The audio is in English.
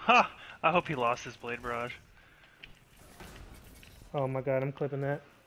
Ha! I hope he lost his Blade Barrage. Oh my god, I'm clipping that.